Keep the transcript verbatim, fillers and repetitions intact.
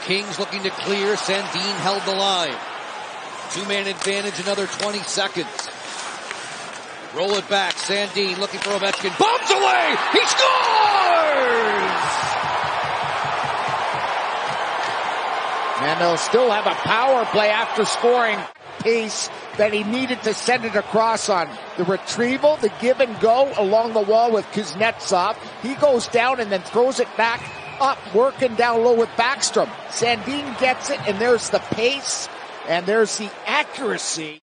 Kings looking to clear. Sandin held the line. Two-man advantage, another twenty seconds. Roll it back. Sandin looking for Ovechkin. Bombs away! He scores! And they'll still have a power play after scoring. Pace that he needed to send it across on. The retrieval, the give and go along the wall with Kuznetsov. He goes down and then throws it back up, working down low with Backstrom. Sandin gets it, and there's the pace, and there's the accuracy.